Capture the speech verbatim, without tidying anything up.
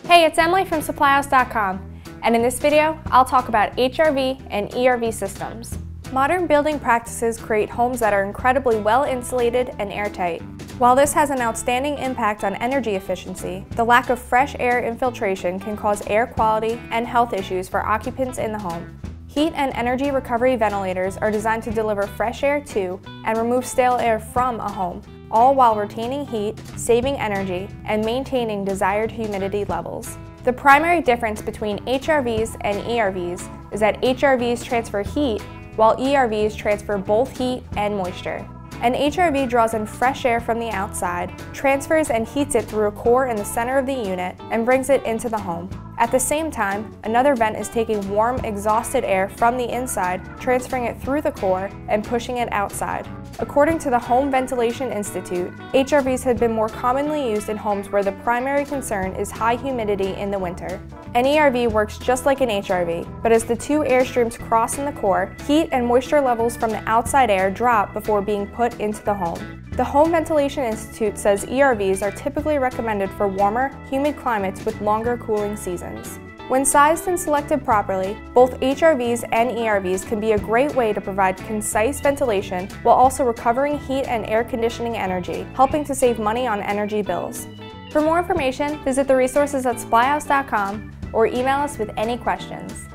Hey, it's Emily from supply house dot com, and in this video, I'll talk about H R V and E R V systems. Modern building practices create homes that are incredibly well insulated and airtight. While this has an outstanding impact on energy efficiency, the lack of fresh air infiltration can cause air quality and health issues for occupants in the home. Heat and energy recovery ventilators are designed to deliver fresh air to and remove stale air from a home, all while retaining heat, saving energy, and maintaining desired humidity levels. The primary difference between H R Vs and E R Vs is that H R Vs transfer heat, while E R Vs transfer both heat and moisture. An H R V draws in fresh air from the outside, transfers and heats it through a core in the center of the unit, and brings it into the home. At the same time, another vent is taking warm, exhausted air from the inside, transferring it through the core, and pushing it outside. According to the Home Ventilation Institute, H R Vs have been more commonly used in homes where the primary concern is high humidity in the winter. An E R V works just like an H R V, but as the two air streams cross in the core, heat and moisture levels from the outside air drop before being put into the home. The Home Ventilation Institute says E R Vs are typically recommended for warmer, humid climates with longer cooling seasons. When sized and selected properly, both H R Vs and E R Vs can be a great way to provide concise ventilation while also recovering heat and air conditioning energy, helping to save money on energy bills. For more information, visit the resources at supply house dot com or email us with any questions.